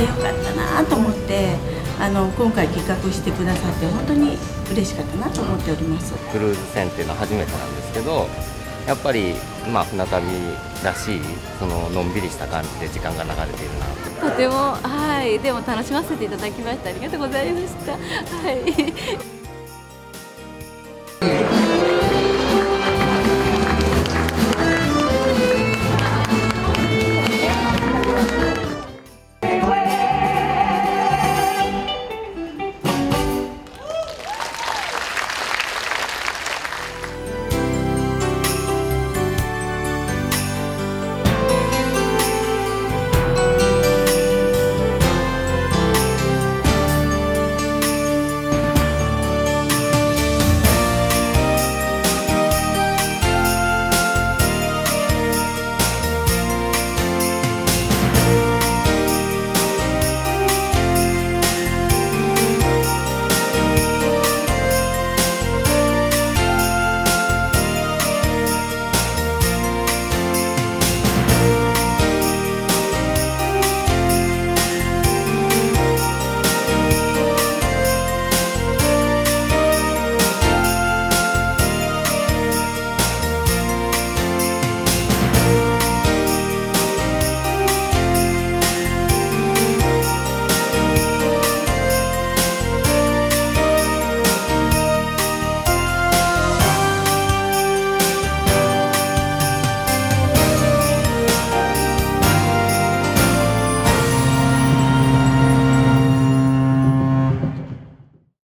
てよかったなと思って、今回企画してくださって本当に嬉しかったなと思っております。 クルーズ船っていうのは初めてなんですけど、やっぱり船旅らしいのんびりした感じで時間が流れているなと。 とても、はい、でも楽しませていただきました。ありがとうございました。はい。